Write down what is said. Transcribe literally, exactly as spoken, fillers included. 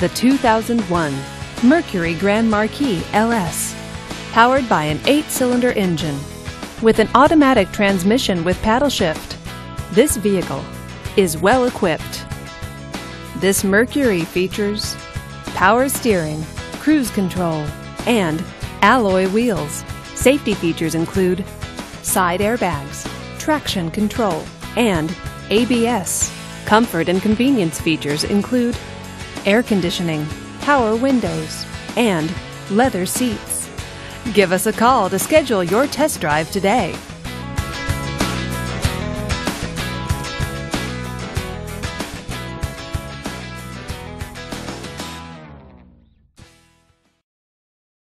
the two thousand one Mercury Grand Marquis L S. Powered by an eight-cylinder engine with an automatic transmission with paddle shift, this vehicle is well equipped. This Mercury features power steering, cruise control, and alloy wheels. Safety features include side airbags, traction control, and A B S. Comfort and convenience features include air conditioning, power windows, and leather seats. Give us a call to schedule your test drive today.